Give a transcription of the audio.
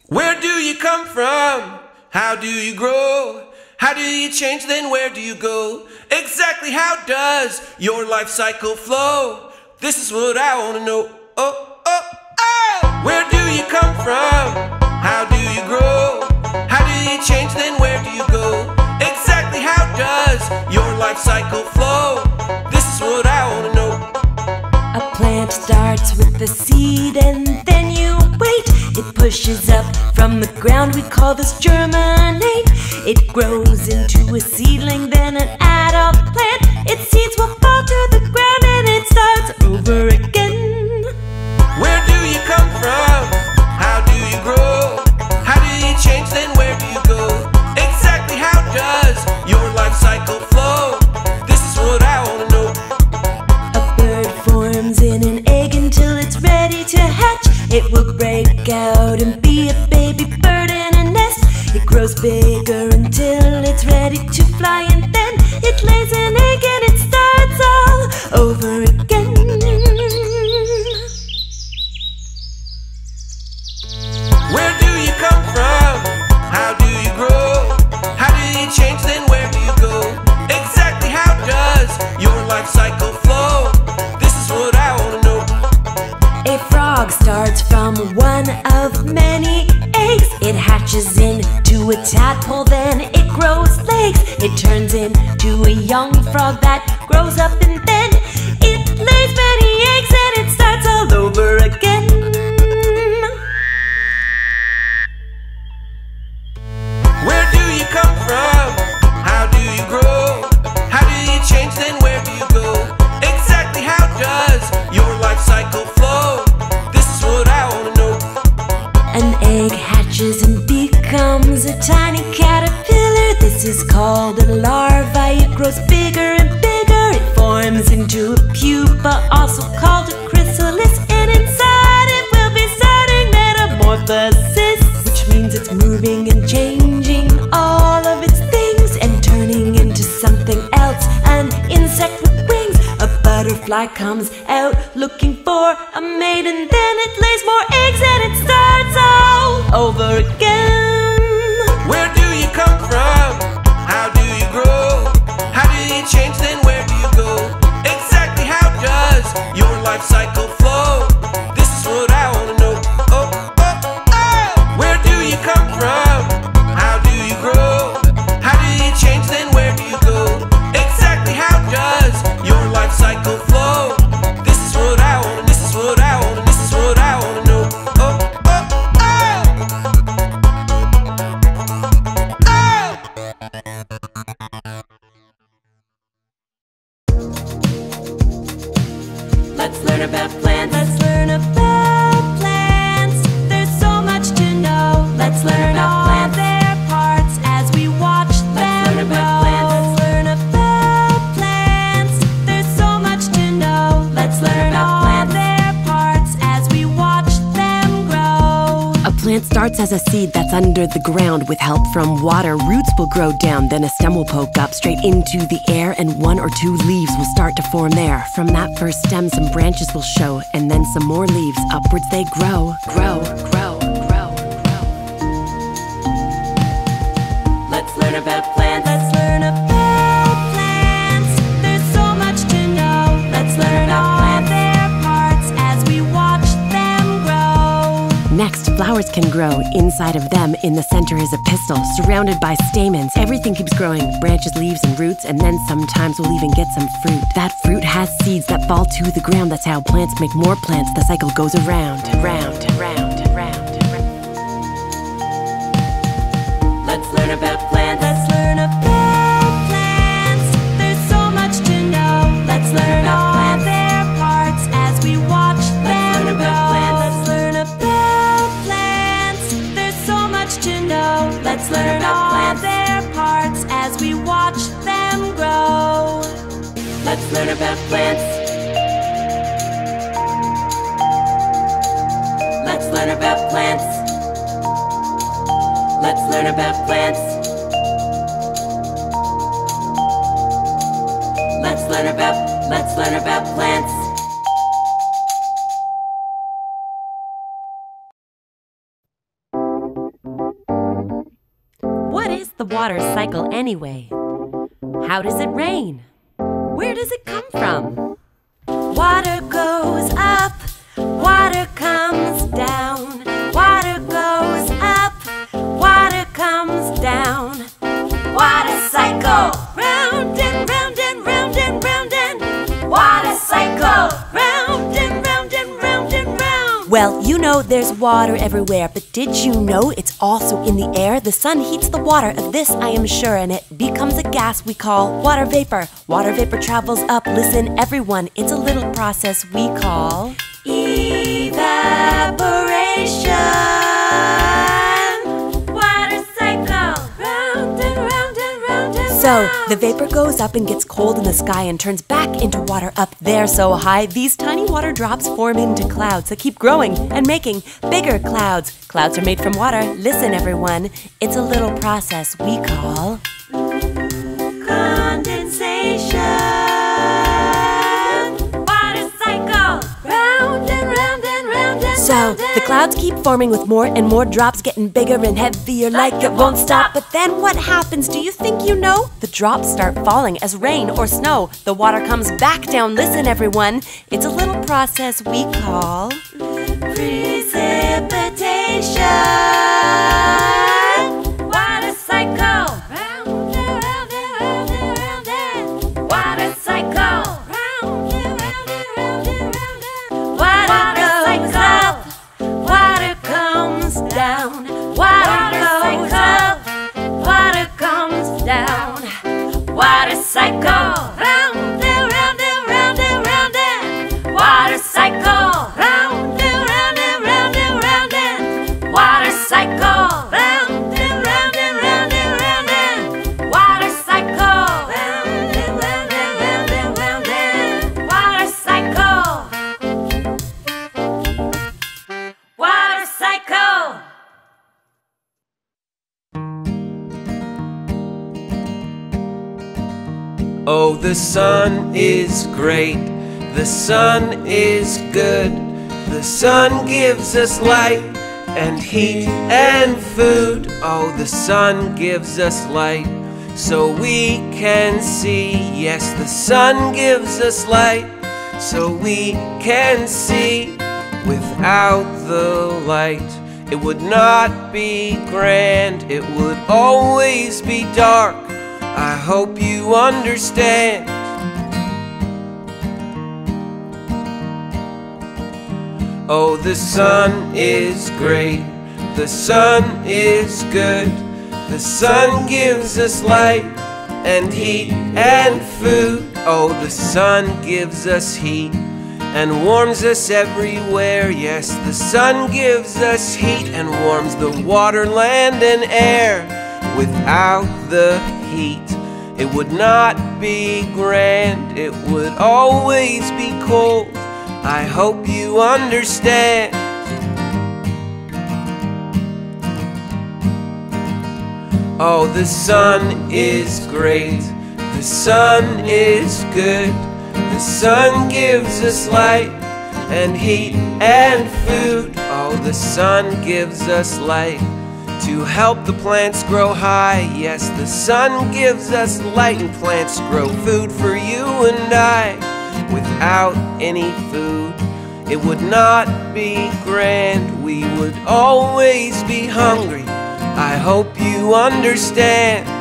Where do you come from? How do you grow? How do you change, then where do you go? Exactly how does your life cycle flow? This is what I wanna know. Oh, oh, oh! Where do you come from? How do you grow? How do you change, then where do you go? Exactly how does your life cycle flow? This is what I wanna know. A plant starts with a seed and then you wait. It pushes up from the ground, we call this germinate. It grows into a seedling, then an adult plant. Its seeds will fall to the ground and it starts over again. Where do you come from? How do you grow? How do you change, then where do you go? Exactly how does your life cycle flow? This is what I wanna know. A bird forms in an egg until it's ready to hatch. It will break out and be a baby bird in a nest. It grows bigger until it's ready to fly, and then it lays an egg and it starts all over again. Where do you come from? How do you grow? How do you change, then where do you go? Exactly how does your life cycle flow? This is what I wanna know. A frog starts from one of many eggs. It hatches into a tadpole, then it grows legs. It turns into a young frog that grows up, and then it lays many eggs and it starts all over again. Where do you come from? How do you grow? How do you change, then where do you go? Exactly how does your life cycle flow? This is what I wanna know. An egg hatches and becomes a tiny caterpillar. This is called a larva. It grows bigger and bigger. It forms into a pupa, also called a chrysalis. And inside it will be starting metamorphosis, which means it's moving and changing all of its things and turning into something else. An insect with wings. A butterfly comes out looking for a mate, and then it lays more eggs and it starts all over again. Where do you come from? How do you grow? How do you change, then where do you go? Exactly how does your life cycle flow? This is what I wanna know. Oh, oh, oh! Where do you come from? How do you grow? How do you change, then where do you go? Exactly how does your life cycle flow? This is what I wanna, this is what I wanna, this is what I wanna know. Oh, oh, oh! Let's learn about plants. Let's learn about plants. There's so much to know. Let's learn all their parts as we watch them grow. Let's learn about plants. There's so much to know. Let's learn all their parts as we watch them grow. A plant starts as a seed that's under the ground. With help from water, roots will grow down. Then a stem will poke up straight into the air, and one or two leaves will start to form there. From that first stem, some branches will show, and then some more leaves. Upwards they grow, grow, grow, grow, grow. Let's learn about plants. Let's learn about plants. There's so much to know. Let's learn all their parts as we watch them grow. Next, flowers can grow. Inside of them, in the center is a pistil, surrounded by stamens. Everything keeps growing, branches, leaves, and roots, and then sometimes we'll even get some fruit. That fruit has seeds that fall to the ground. That's how plants make more plants. The cycle goes around, round, round, round, round. Let's learn about plants. Let's learn about plants. There's so much to know. Let's learn all their parts as we watch them grow. Let's learn about plants. There's so much to know. Let's learn all their parts as we watch them grow. Let's learn about plants. Let's learn about plants. Let's learn about plants. Let's learn about plants. the water cycle anyway? How does it rain? Where does it come from? Water goes up, water comes down. Water goes up, water comes down. Water cycle, round and round and round and round and. Water cycle, round and round and round and round. Well, you know there's water everywhere, but did you know it's also in the air? The sun heats the water, of this I am sure, and it becomes a gas we call water vapor. Water vapor travels up, listen everyone, it's a little process we call evaporation. Water cycle, round and round and round and round. So, the vapor goes up and gets cold in the sky and turns back into water up there so high. These tiny water drops form into clouds that keep growing and making bigger clouds. Clouds are made from water. Listen, everyone. It's a little process we call condensation. Water cycle, round and round and round and So, round the clouds keep forming with more and more drops getting bigger and heavier like it won't stop. But then what happens? Do you think you know? The drops start falling as rain or snow. The water comes back down. Listen, everyone. It's a little process we call precipitation. Water cycle, round and round and round and round and. Water cycle, round and round and round and round and. Water goes up, water comes down. Water goes up, water comes down. Water cycle, round and round and round and round and. Water cycle, round and round and round and round and. Water cycle, round and round and round and round and. Water cycle, round and round and round and round and. Water cycle. Water cycle. Oh, the sun is great, the sun is good. The sun gives us light and heat and food. Oh, the sun gives us light so we can see. Yes, the sun gives us light so we can see. Without the light, it would not be grand, it would always be dark. I hope you understand. Oh, the sun is great, the sun is good. The sun gives us light and heat and food. Oh, the sun gives us heat and warms us everywhere. Yes, the sun gives us heat and warms the water, land, and air. Without the heat, it would not be grand, it would always be cold. I hope you understand. Oh, the sun is great, the sun is good. The sun gives us light and heat and food. Oh, the sun gives us light to help the plants grow high. Yes, the sun gives us light and plants grow food for you and I. Without any food, it would not be grand, we would always be hungry. I hope you understand.